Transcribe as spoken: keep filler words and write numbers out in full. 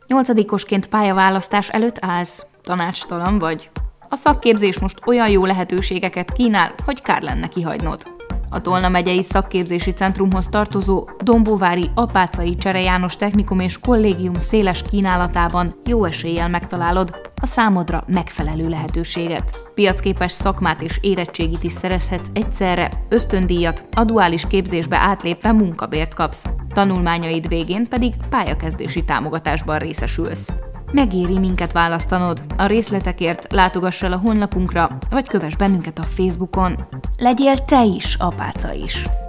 Nyolcadikosként pályaválasztás előtt állsz, tanácstalan vagy. A szakképzés most olyan jó lehetőségeket kínál, hogy kár lenne kihagynod. A Tolna megyei szakképzési centrumhoz tartozó Dombóvári Apáczai Csere János Technikum és Kollégium széles kínálatában jó eséllyel megtalálod a számodra megfelelő lehetőséget. Piacképes szakmát és érettségit is szerezhetsz egyszerre, ösztöndíjat, a duális képzésbe átlépve munkabért kapsz, tanulmányaid végén pedig pályakezdési támogatásban részesülsz. Megéri minket választanod. A részletekért látogass el a honlapunkra, vagy kövess bennünket a Facebookon. Legyél te is apáca is!